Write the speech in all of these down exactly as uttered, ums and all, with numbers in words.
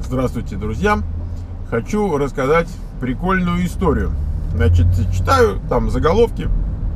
Здравствуйте, друзья! Хочу рассказать прикольную историю. Значит, читаю там заголовки.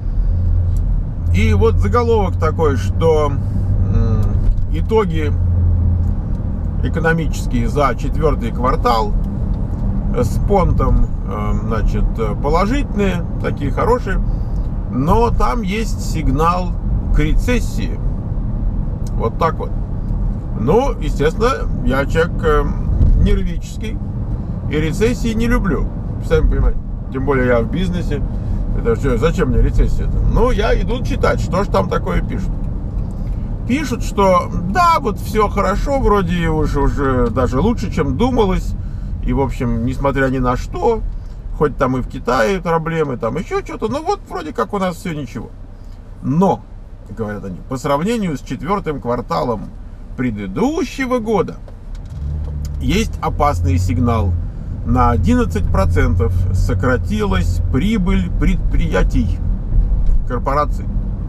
И вот заголовок такой, что э, итоги экономические за четвертый квартал с понтом, э, значит, положительные, такие хорошие, но там есть сигнал к рецессии. Вот так вот. Ну, естественно, я человек э, нервический и рецессии не люблю. Сами понимаете. Тем более я в бизнесе. Это что, зачем мне рецессия-то? Ну, я иду читать, что же там такое пишут. Пишут, что да, вот все хорошо, вроде уже, уже даже лучше, чем думалось. И, в общем, несмотря ни на что, хоть там и в Китае проблемы, там еще что-то, ну вот вроде как у нас все ничего. Но, говорят они, по сравнению с четвертым кварталом предыдущего года есть опасный сигнал. На одиннадцать процентов сократилась прибыль предприятий, корпораций.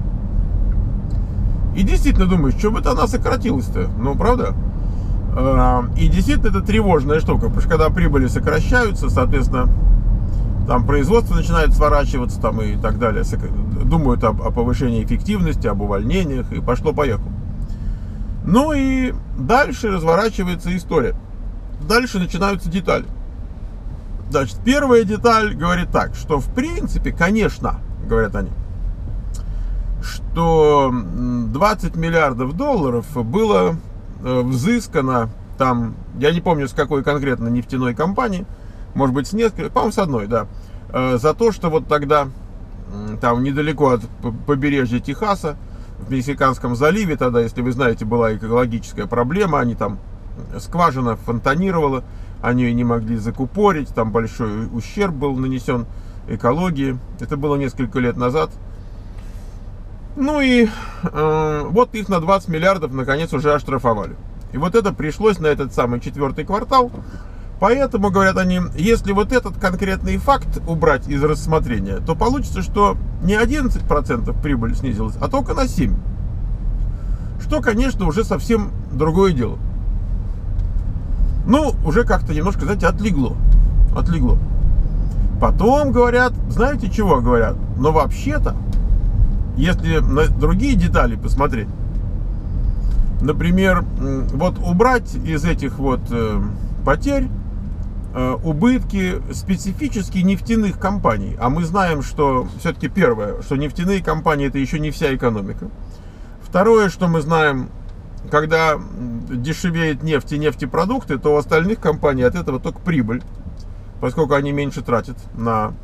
И действительно думаешь, что бы это она сократилась-то? Ну, правда? И действительно это тревожная штука, потому что когда прибыли сокращаются, соответственно, там производство начинает сворачиваться там и так далее. Думают об, о повышении эффективности, об увольнениях, и пошло-поехало. Ну и дальше разворачивается история. Дальше начинаются детали. Значит, первая деталь говорит так, что в принципе, конечно, говорят они, что двадцать миллиардов долларов было взыскано там, я не помню с какой конкретно нефтяной компании, может быть с нескольких, по-моему с одной, да, за то, что вот тогда там недалеко от побережья Техаса, в Мексиканском заливе, тогда, если вы знаете, была экологическая проблема, они там, скважина фонтанировала, они ее не могли закупорить, там большой ущерб был нанесен экологии, это было несколько лет назад. Ну и э, вот их на двадцать миллиардов наконец уже оштрафовали. И вот это пришлось на этот самый четвертый квартал. Поэтому, говорят они, если вот этот конкретный факт убрать из рассмотрения, то получится, что не одиннадцать процентов прибыль снизилась, а только на семь процентов. Что, конечно, уже совсем другое дело. Ну, уже как-то немножко, знаете, отлегло. Отлегло. Потом говорят, знаете чего говорят? Но вообще-то, если на другие детали посмотреть, например, вот убрать из этих вот э, потерь э, убытки специфически нефтяных компаний, а мы знаем, что все-таки первое, что нефтяные компании это еще не вся экономика. Второе, что мы знаем, когда дешевеет нефть и нефтепродукты, то у остальных компаний от этого только прибыль, поскольку они меньше тратят на,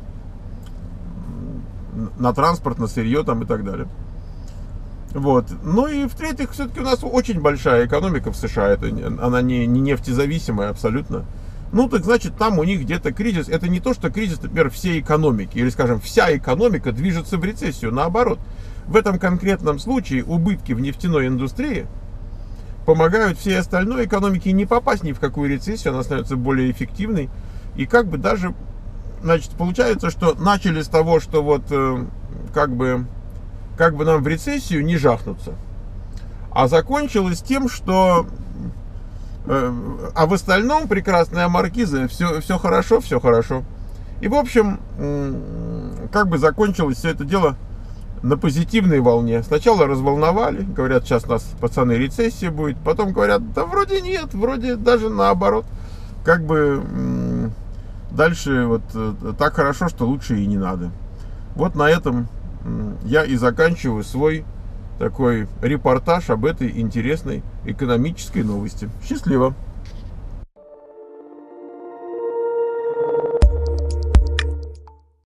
на транспорт, на сырье там и так далее. Вот. Ну и в-третьих, все-таки у нас очень большая экономика в США, это, она не, не нефтезависимая абсолютно. Ну так значит, там у них где-то кризис, это не то, что кризис, например, всей экономики, или скажем, вся экономика движется в рецессию, наоборот. В этом конкретном случае убытки в нефтяной индустрии помогают всей остальной экономике не попасть ни в какую рецессию, она становится более эффективной. И как бы даже, значит, получается, что начали с того, что вот э, как бы, как бы нам в рецессию не жахнуться, а закончилось тем, что э, а в остальном прекрасная маркиза, все, все хорошо, все хорошо. И в общем, э, как бы закончилось все это дело на позитивной волне. Сначала разволновали, говорят, сейчас у нас, пацаны, рецессия будет. Потом говорят, да вроде нет, вроде даже наоборот. Как бы м- дальше вот так хорошо, что лучше и не надо. Вот на этом м- я и заканчиваю свой такой репортаж об этой интересной экономической новости. Счастливо!